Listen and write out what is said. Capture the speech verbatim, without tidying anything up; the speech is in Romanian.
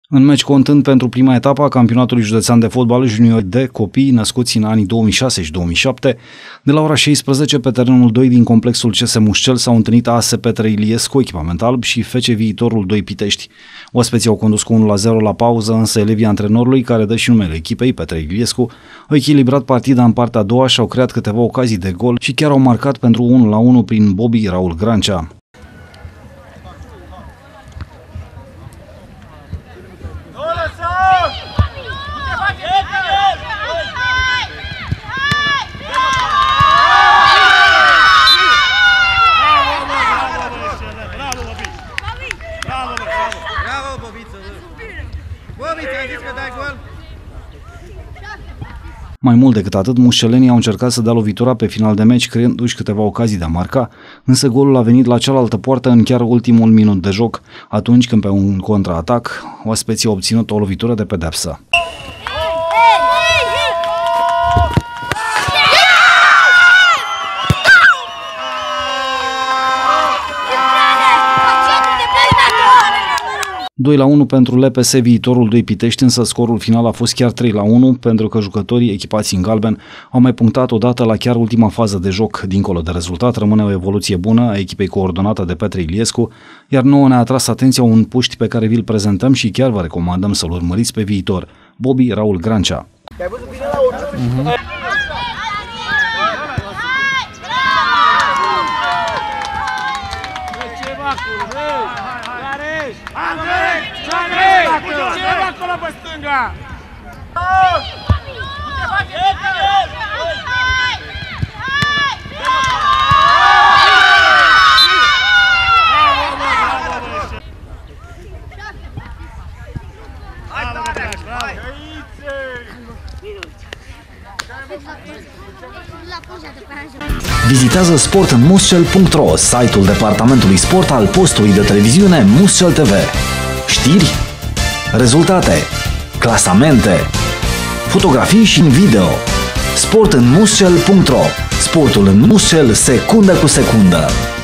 În meci contând pentru prima etapă a campionatului județean de fotbal junior de copii născuți în anii două mii șase și două mii șapte, de la ora șaisprezece pe terenul doi din complexul C S Mușcel s-au întâlnit A S Petre Iliescu, echipament alb, și F C Viitorul doi Pitești. Oaspeții au condus cu unu la zero la pauză, însă elevii antrenorului, care dă și numele echipei, Petre Iliescu, au echilibrat partida în partea a doua și au creat câteva ocazii de gol și chiar au marcat pentru unu la unu prin Bobby Raul Grancea. Mai mult decât atât, mușcelenii au încercat să dea lovitura pe final de meci, creându-și câteva ocazii de a marca, însă golul a venit la cealaltă poartă în chiar ultimul minut de joc, atunci când pe un contraatac, oaspeții au obținut o lovitură de pedeapsă. doi la unu pentru L P S Viitorul doi Pitești, însă scorul final a fost chiar trei la unu, pentru că jucătorii echipați în galben au mai punctat odată la chiar ultima fază de joc. Dincolo de rezultat, rămâne o evoluție bună a echipei coordonată de Petre Iliescu, iar nouă ne-a atras atenția un puști pe care vi-l prezentăm și chiar vă recomandăm să-l urmăriți pe viitor, Bobby Raul Grancea. Uh-huh. Ceva acolo pe stânga! Vizitează sport în mușcel punct ro, site-ul departamentului sport al postului de televiziune Mușcel T V. Știri, rezultate, clasamente, fotografii și video. Sport în mușcel punct ro. Sportul în Mușcel, secundă cu secundă.